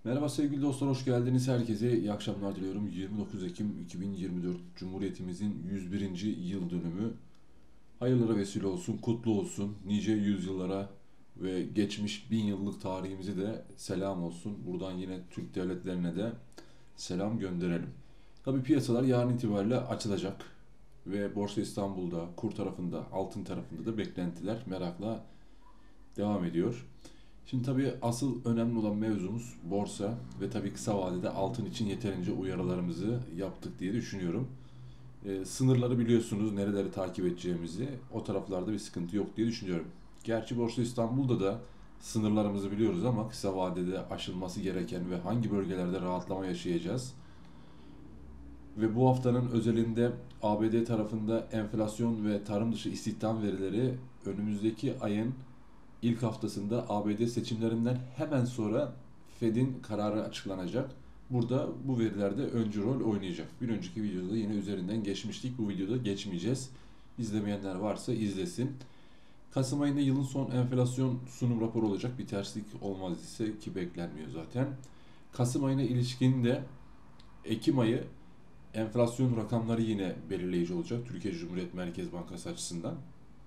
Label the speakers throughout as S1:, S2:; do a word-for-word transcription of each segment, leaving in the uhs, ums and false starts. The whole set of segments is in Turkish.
S1: Merhaba sevgili dostlar, hoş geldiniz. Herkese iyi akşamlar diliyorum. yirmi dokuz Ekim iki bin yirmi dört Cumhuriyetimizin yüz birinci yıl dönümü. Hayırlara vesile olsun, kutlu olsun. Nice yüzyıllara ve geçmiş bin yıllık tarihimize de selam olsun. Buradan yine Türk devletlerine de selam gönderelim. Tabii piyasalar yarın itibariyle açılacak. Ve Borsa İstanbul'da, kur tarafında, altın tarafında da beklentiler merakla devam ediyor. Şimdi tabii asıl önemli olan mevzumuz borsa ve tabii kısa vadede altın için yeterince uyarılarımızı yaptık diye düşünüyorum. Ee, sınırları biliyorsunuz, nereleri takip edeceğimizi, o taraflarda bir sıkıntı yok diye düşünüyorum. Gerçi Borsa İstanbul'da da sınırlarımızı biliyoruz ama kısa vadede aşılması gereken ve hangi bölgelerde rahatlama yaşayacağız. Ve bu haftanın özelinde A B D tarafında enflasyon ve tarım dışı istihdam verileri önümüzdeki ayın İlk haftasında A B D seçimlerinden hemen sonra Fed'in kararı açıklanacak. Burada bu verilerde öncü rol oynayacak. Bir önceki videoda yine üzerinden geçmiştik. Bu videoda geçmeyeceğiz. İzlemeyenler varsa izlesin. Kasım ayında yılın son enflasyon sunum raporu olacak. Bir terslik olmaz ise ki beklenmiyor zaten. Kasım ayına ilişkin de Ekim ayı enflasyon rakamları yine belirleyici olacak Türkiye Cumhuriyet Merkez Bankası açısından.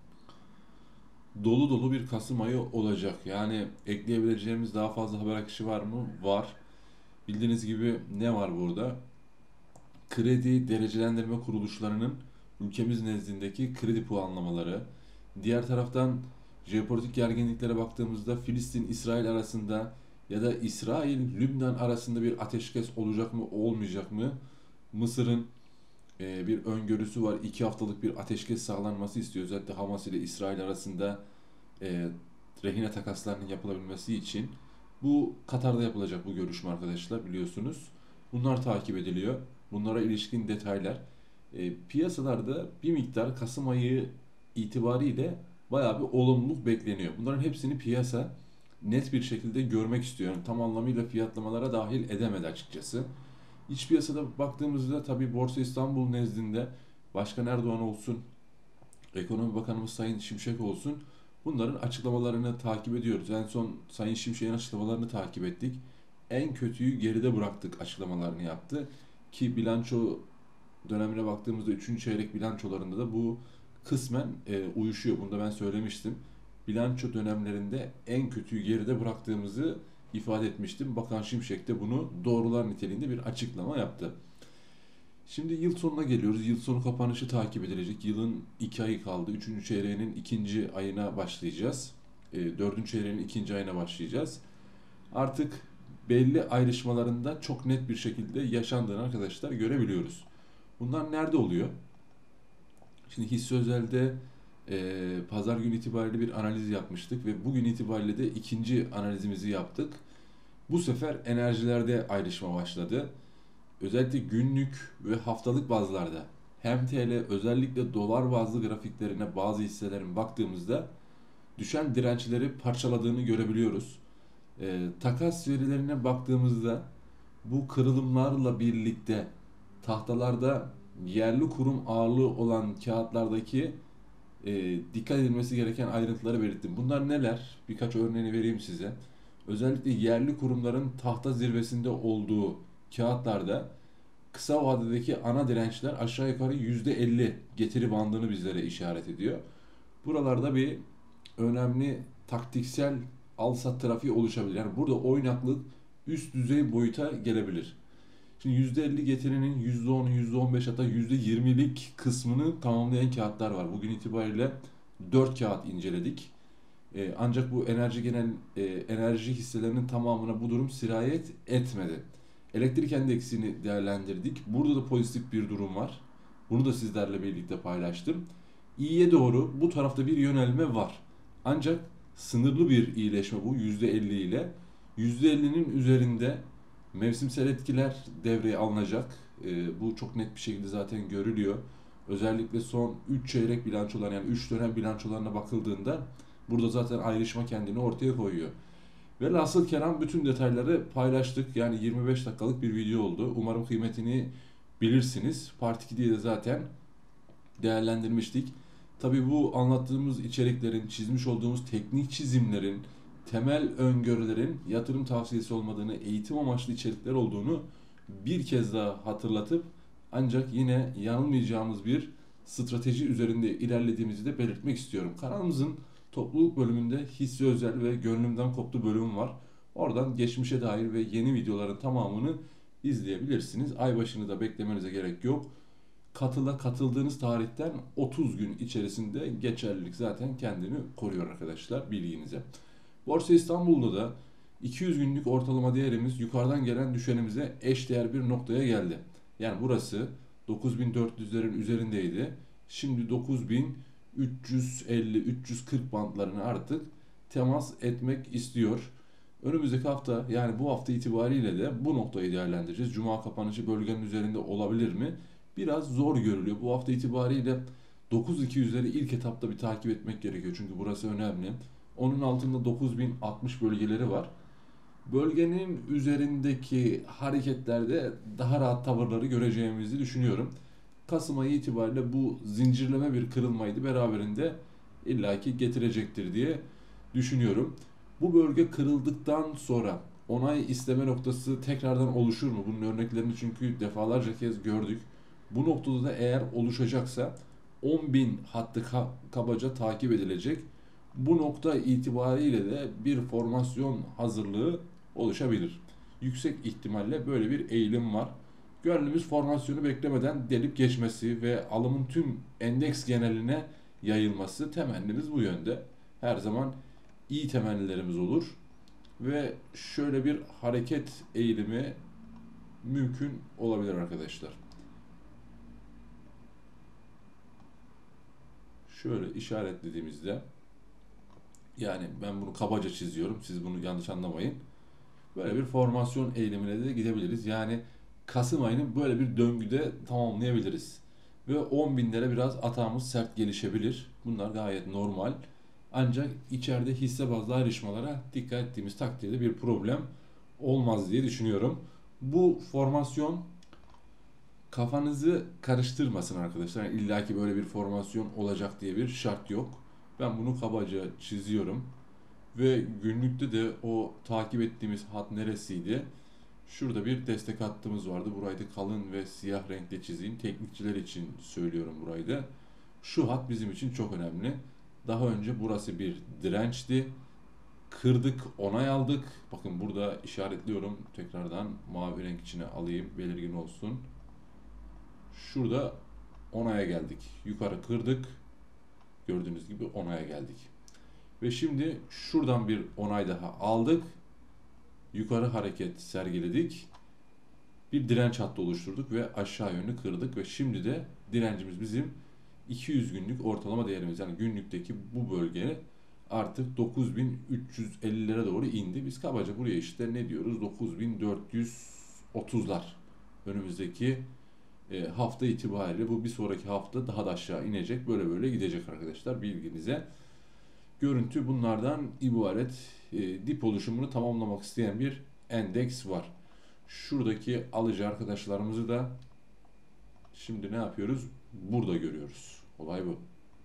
S1: Dolu dolu bir Kasım ayı olacak. Yani ekleyebileceğimiz daha fazla haber akışı var mı? Var. Bildiğiniz gibi ne var burada? Kredi derecelendirme kuruluşlarının ülkemiz nezdindeki kredi puanlamaları. Diğer taraftan jeopolitik gerginliklere baktığımızda Filistin-İsrail arasında ya da İsrail-Lübnan arasında bir ateşkes olacak mı, olmayacak mı? Mısır'ın e, bir öngörüsü var. İki haftalık bir ateşkes sağlanması istiyor. Özellikle Hamas ile İsrail arasında e, rehine takaslarının yapılabilmesi için. Bu Katar'da yapılacak bu görüşme arkadaşlar, biliyorsunuz. Bunlar takip ediliyor. Bunlara ilişkin detaylar. E, piyasalarda bir miktar Kasım ayı itibariyle bayağı bir olumluluk bekleniyor. Bunların hepsini piyasa net bir şekilde görmek istiyor. Yani tam anlamıyla fiyatlamalara dahil edemedi açıkçası. İç piyasada baktığımızda tabii Borsa İstanbul nezdinde Başkan Erdoğan olsun, Ekonomi Bakanımız Sayın Şimşek olsun, bunların açıklamalarını takip ediyoruz. En son Sayın Şimşek'in açıklamalarını takip ettik. En kötüyü geride bıraktık açıklamalarını yaptı. Ki bilanço dönemine baktığımızda üçüncü çeyrek bilançolarında da bu kısmen e, uyuşuyor. Bunu da ben söylemiştim. Bilanço dönemlerinde en kötüyü geride bıraktığımızı ifade etmiştim. Bakan Şimşek de bunu doğrular niteliğinde bir açıklama yaptı. Şimdi yıl sonuna geliyoruz. Yıl sonu kapanışı takip edilecek. Yılın iki ayı kaldı. Üçüncü çeyreğinin ikinci ayına başlayacağız. E, dördüncü çeyreğinin ikinci ayına başlayacağız. Artık belli ayrışmalarında çok net bir şekilde yaşandığını arkadaşlar görebiliyoruz. Bunlar nerede oluyor? Şimdi hisse özelde e, pazar günü itibariyle bir analiz yapmıştık ve bugün itibariyle de ikinci analizimizi yaptık. Bu sefer enerjilerde ayrışma başladı. Özellikle günlük ve haftalık bazlarda hem T L özellikle dolar bazlı grafiklerine bazı hisselerin baktığımızda düşen dirençleri parçaladığını görebiliyoruz. E, takas verilerine baktığımızda bu kırılımlarla birlikte tahtalarda yerli kurum ağırlığı olan kağıtlardaki e, dikkat edilmesi gereken ayrıntıları belirttim. Bunlar neler? Birkaç örneğini vereyim size. Özellikle yerli kurumların tahta zirvesinde olduğu kağıtlarda kısa vadedeki ana dirençler aşağı yukarı yüzde elli getiri bandını bizlere işaret ediyor. Buralarda bir önemli taktiksel al sat trafiği oluşabilir. Yani burada oynaklık üst düzey boyuta gelebilir. Şimdi yüzde elli getirinin yüzde on, yüzde on beş hatta yüzde yirmilik kısmını tamamlayan kağıtlar var. Bugün itibariyle dört kağıt inceledik. Ee, ancak bu enerji genel e, enerji hisselerinin tamamına bu durum sirayet etmedi. Elektrik endeksini değerlendirdik. Burada da pozitif bir durum var. Bunu da sizlerle birlikte paylaştım. İyiye doğru bu tarafta bir yönelme var. Ancak sınırlı bir iyileşme bu yüzde elli ile. yüzde ellinin üzerinde mevsimsel etkiler devreye alınacak. E, bu çok net bir şekilde zaten görülüyor. Özellikle son üç çeyrek bilançolar yani üç dönem bilançolarına bakıldığında burada zaten ayrışma kendini ortaya koyuyor. Velhasıl kelam bütün detayları paylaştık. Yani yirmi beş dakikalık bir video oldu. Umarım kıymetini bilirsiniz. Part iki diye de zaten değerlendirmiştik. Tabii bu anlattığımız içeriklerin, çizmiş olduğumuz teknik çizimlerin temel öngörülerin yatırım tavsiyesi olmadığını, eğitim amaçlı içerikler olduğunu bir kez daha hatırlatıp ancak yine yanılmayacağımız bir strateji üzerinde ilerlediğimizi de belirtmek istiyorum. Kanalımızın topluluk bölümünde hisse özel ve gönlümden koptu bölümü var. Oradan geçmişe dair ve yeni videoların tamamını izleyebilirsiniz. Ay başını da beklemenize gerek yok. Katıla katıldığınız tarihten otuz gün içerisinde geçerlilik zaten kendini koruyor arkadaşlar, bilginize. Borsa İstanbul'da da iki yüz günlük ortalama değerimiz yukarıdan gelen düşenimize eşdeğer bir noktaya geldi. Yani burası dokuz bin dört yüzlerin üzerindeydi. Şimdi dokuz bin üç yüz elli üç yüz kırk bantlarını artık temas etmek istiyor. Önümüzdeki hafta, yani bu hafta itibariyle de bu noktayı değerlendireceğiz. Cuma kapanışı bölgenin üzerinde olabilir mi? Biraz zor görülüyor. Bu hafta itibariyle dokuz bin iki yüzleri ilk etapta bir takip etmek gerekiyor. Çünkü burası önemli. Onun altında dokuz bin altmış bölgeleri var. Bölgenin üzerindeki hareketlerde daha rahat tavırları göreceğimizi düşünüyorum. Kasım ayı itibariyle bu zincirleme bir kırılmaydı beraberinde illaki getirecektir diye düşünüyorum. Bu bölge kırıldıktan sonra onay isteme noktası tekrardan oluşur mu? Bunun örneklerini çünkü defalarca kez gördük. Bu noktada da eğer oluşacaksa on bin hattı kabaca takip edilecek. Bu nokta itibariyle de bir formasyon hazırlığı oluşabilir. Yüksek ihtimalle böyle bir eğilim var. Gönlümüz formasyonu beklemeden delip geçmesi ve alımın tüm endeks geneline yayılması, temennimiz bu yönde. Her zaman iyi temennilerimiz olur ve şöyle bir hareket eğilimi mümkün olabilir arkadaşlar. Şöyle işaretlediğimizde, yani ben bunu kabaca çiziyorum, siz bunu yanlış anlamayın. Böyle bir formasyon eğilimine de gidebiliriz. Yani Kasım ayını böyle bir döngüde tamamlayabiliriz. Ve on binlere biraz atağımız sert gelişebilir. Bunlar gayet normal. Ancak içeride hisse bazlı ayrışmalara dikkat ettiğimiz takdirde bir problem olmaz diye düşünüyorum. Bu formasyon kafanızı karıştırmasın arkadaşlar. Yani İlla ki böyle bir formasyon olacak diye bir şart yok. Ben bunu kabaca çiziyorum. Ve günlükte de o takip ettiğimiz hat neresiydi? Şurada bir destek hattımız vardı. Burayı da kalın ve siyah renkle çizeyim. Teknikçiler için söylüyorum burayı da. Şu hat bizim için çok önemli. Daha önce burası bir dirençti. Kırdık, onay aldık. Bakın burada işaretliyorum. Tekrardan mavi renk içine alayım, belirgin olsun. Şurada onaya geldik. Yukarı kırdık. Gördüğünüz gibi onaya geldik. Ve şimdi şuradan bir onay daha aldık. Yukarı hareket sergiledik. Bir direnç hattı oluşturduk ve aşağı yönlü kırdık ve şimdi de direncimiz bizim iki yüz günlük ortalama değerimiz. Yani günlükteki bu bölge artık dokuz bin üç yüz ellilere doğru indi. Biz kabaca buraya işte ne diyoruz? dokuz bin dört yüz otuzlar. Önümüzdeki e, hafta itibariyle, bu bir sonraki hafta daha da aşağı inecek. Böyle böyle gidecek arkadaşlar, bilginize. Görüntü bunlardan ibaret. E, dip oluşumunu tamamlamak isteyen bir endeks var. Şuradaki alıcı arkadaşlarımızı da şimdi ne yapıyoruz? Burada görüyoruz. Olay bu.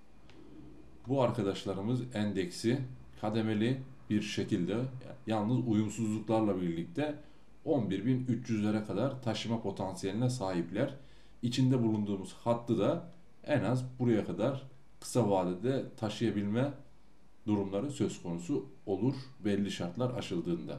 S1: Bu arkadaşlarımız endeksi kademeli bir şekilde, yalnız uyumsuzluklarla birlikte on bir bin üç yüzlere kadar taşıma potansiyeline sahipler. İçinde bulunduğumuz hattı da en az buraya kadar kısa vadede taşıyabilme durumları söz konusu olur belli şartlar aşıldığında.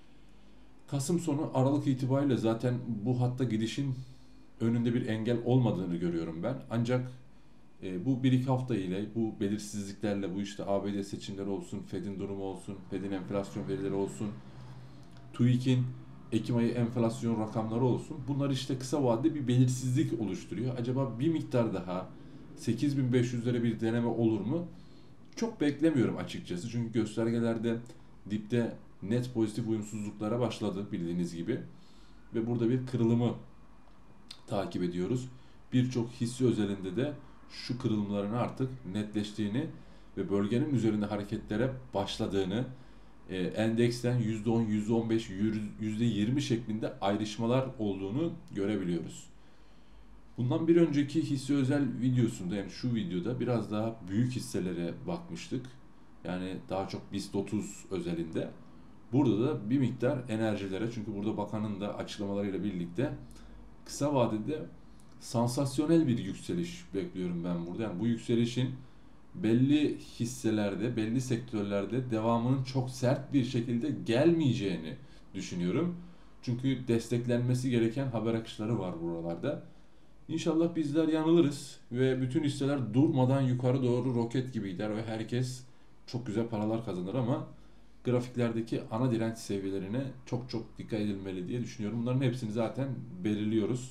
S1: Kasım sonu Aralık itibariyle zaten bu hatta gidişin önünde bir engel olmadığını görüyorum ben. Ancak e, bu bir iki hafta ile, bu belirsizliklerle, bu işte A B D seçimleri olsun, Fed'in durumu olsun, Fed'in enflasyon verileri olsun, TÜİK'in Ekim ayı enflasyon rakamları olsun, bunlar işte kısa vadede bir belirsizlik oluşturuyor. Acaba bir miktar daha sekiz bin beş yüzlere bir deneme olur mu? Çok beklemiyorum açıkçası. Çünkü göstergelerde dipte net pozitif uyumsuzluklara başladı bildiğiniz gibi. Ve burada bir kırılımı takip ediyoruz. Birçok hisse özelinde de şu kırılımların artık netleştiğini ve bölgenin üzerinde hareketlere başladığını, endeksten yüzde on, yüzde on beş, yüzde yirmi şeklinde ayrışmalar olduğunu görebiliyoruz. Bundan bir önceki hisse özel videosunda, yani şu videoda biraz daha büyük hisselere bakmıştık. Yani daha çok BIST otuz özelinde. Burada da bir miktar enerjilere, çünkü burada bakanın da açıklamalarıyla birlikte kısa vadede sansasyonel bir yükseliş bekliyorum ben burada. Yani bu yükselişin belli hisselerde, belli sektörlerde devamının çok sert bir şekilde gelmeyeceğini düşünüyorum. Çünkü desteklenmesi gereken haber akışları var buralarda. İnşallah bizler yanılırız ve bütün hisseler durmadan yukarı doğru roket gibi gider ve herkes çok güzel paralar kazanır, ama grafiklerdeki ana direnç seviyelerine çok çok dikkat edilmeli diye düşünüyorum. Bunların hepsini zaten belirliyoruz.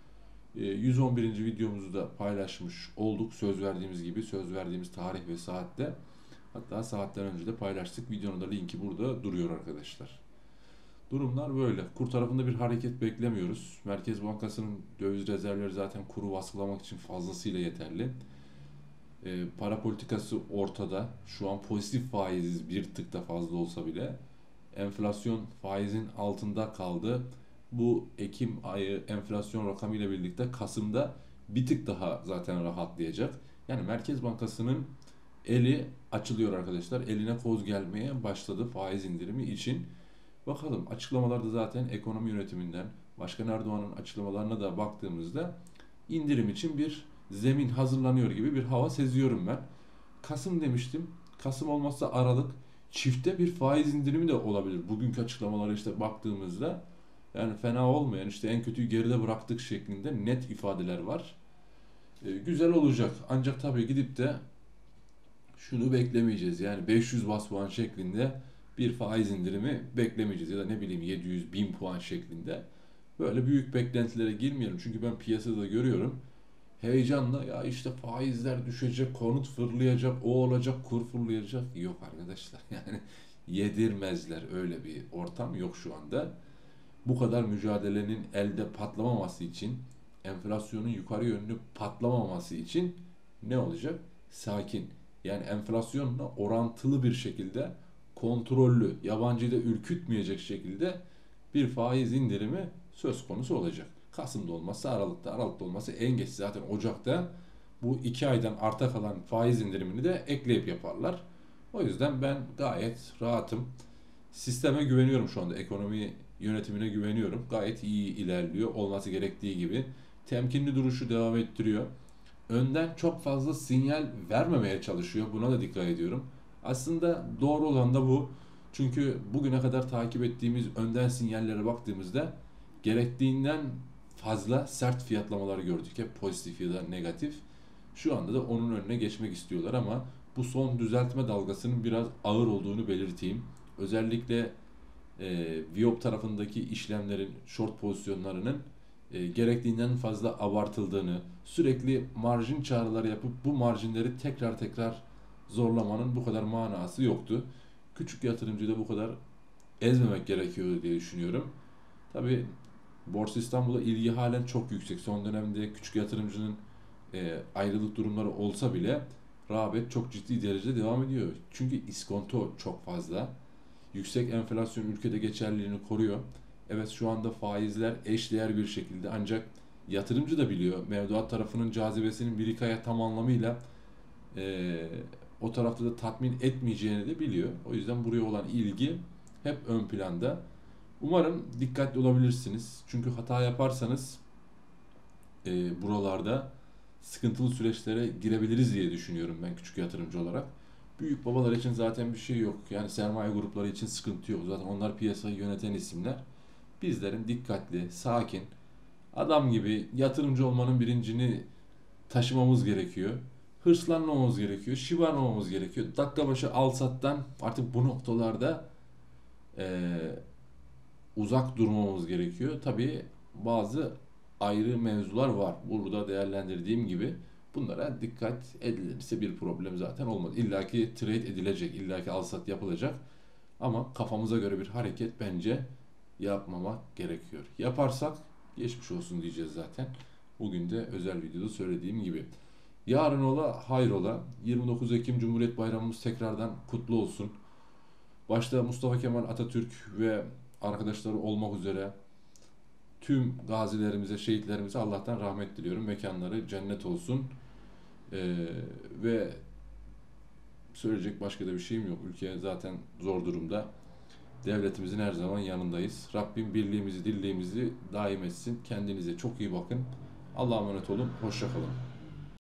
S1: yüz on birinci videomuzu da paylaşmış olduk. Söz verdiğimiz gibi, söz verdiğimiz tarih ve saatte. Hatta saatten önce de paylaştık. Videonun da linki burada duruyor arkadaşlar. Durumlar böyle. Kur tarafında bir hareket beklemiyoruz. Merkez Bankası'nın döviz rezervleri zaten kuru baskılamak için fazlasıyla yeterli. E, para politikası ortada. Şu an pozitif faiziz, bir tık da fazla olsa bile. Enflasyon faizin altında kaldı. Bu Ekim ayı enflasyon rakamıyla birlikte Kasım'da bir tık daha zaten rahatlayacak. Yani Merkez Bankası'nın eli açılıyor arkadaşlar. Eline koz gelmeye başladı faiz indirimi için. Bakalım, açıklamalarda zaten ekonomi yönetiminden Başkan Erdoğan'ın açıklamalarına da baktığımızda indirim için bir zemin hazırlanıyor gibi bir hava seziyorum ben. Kasım demiştim. Kasım olmazsa Aralık, çifte bir faiz indirimi de olabilir. Bugünkü açıklamalara işte baktığımızda yani fena olmayan, işte en kötüyü geride bıraktık şeklinde net ifadeler var. Ee, güzel olacak. Ancak tabii gidip de şunu beklemeyeceğiz. Yani beş yüz bas puan şeklinde bir faiz indirimi beklemeyeceğiz. Ya da ne bileyim yedi yüz bin puan şeklinde. Böyle büyük beklentilere girmeyelim. Çünkü ben piyasada görüyorum. Heyecanla ya işte faizler düşecek, konut fırlayacak, o olacak, kur fırlayacak. Yok arkadaşlar, yani yedirmezler, öyle bir ortam yok şu anda. Bu kadar mücadelenin elde patlamaması için, enflasyonun yukarı yönlü patlamaması için ne olacak? Sakin. Yani enflasyonla orantılı bir şekilde kontrollü, yabancıyı da ürkütmeyecek şekilde bir faiz indirimi söz konusu olacak. Kasım'da olmazsa Aralık'ta, Aralık'ta olmazsa en geç zaten Ocak'ta bu iki aydan arta kalan faiz indirimini de ekleyip yaparlar. O yüzden ben gayet rahatım. Sisteme güveniyorum şu anda. Ekonomi yönetimine güveniyorum. Gayet iyi ilerliyor. Olması gerektiği gibi. Temkinli duruşu devam ettiriyor. Önden çok fazla sinyal vermemeye çalışıyor. Buna da dikkat ediyorum. Aslında doğru olan da bu. Çünkü bugüne kadar takip ettiğimiz önden sinyallere baktığımızda gerektiğinden fazla sert fiyatlamalar gördük. Hep pozitif ya da negatif. Şu anda da onun önüne geçmek istiyorlar, ama bu son düzeltme dalgasının biraz ağır olduğunu belirteyim. Özellikle e, Viyop tarafındaki işlemlerin, short pozisyonlarının e, gerektiğinden fazla abartıldığını, sürekli marjin çağrıları yapıp bu marjinleri tekrar tekrar zorlamanın bu kadar manası yoktu. Küçük yatırımcıyı da bu kadar ezmemek gerekiyor diye düşünüyorum. Tabii Borsa İstanbul'a ilgi halen çok yüksek. Son dönemde küçük yatırımcının e, ayrılık durumları olsa bile rağbet çok ciddi derecede devam ediyor. Çünkü iskonto çok fazla. Yüksek enflasyon ülkede geçerliliğini koruyor. Evet, şu anda faizler eşdeğer bir şekilde, ancak yatırımcı da biliyor. Mevduat tarafının cazibesinin bir iki aya tam anlamıyla e, o tarafta da tatmin etmeyeceğini de biliyor. O yüzden buraya olan ilgi hep ön planda. Umarım dikkatli olabilirsiniz. Çünkü hata yaparsanız e, buralarda sıkıntılı süreçlere girebiliriz diye düşünüyorum ben küçük yatırımcı olarak. Büyük babalar için zaten bir şey yok. Yani sermaye grupları için sıkıntı yok. Zaten onlar piyasayı yöneten isimler. Bizlerin dikkatli, sakin, adam gibi yatırımcı olmanın bilincini taşımamız gerekiyor. Hırslanmamamız gerekiyor. Şımarmamamız gerekiyor. Dakika başı al sattan artık bu noktalarda eee, uzak durmamamız gerekiyor. Tabii bazı ayrı mevzular var. Burada değerlendirdiğim gibi bunlara dikkat edilirse bir problem zaten olmaz. İlla ki trade edilecek, illa ki al sat yapılacak. Ama kafamıza göre bir hareket bence yapmamak gerekiyor. Yaparsak geçmiş olsun diyeceğiz zaten. Bugün de özel videoda söylediğim gibi. Yarın ola hayrola. yirmi dokuz Ekim Cumhuriyet Bayramımız tekrardan kutlu olsun. Başta Mustafa Kemal Atatürk ve arkadaşları olmak üzere tüm gazilerimize, şehitlerimize Allah'tan rahmet diliyorum. Mekanları cennet olsun. Ee, ve Söyleyecek başka da bir şeyim yok. Ülke zaten zor durumda. Devletimizin her zaman yanındayız. Rabbim birliğimizi, dirliğimizi daim etsin. Kendinize çok iyi bakın. Allah'a emanet olun. Hoşça kalın.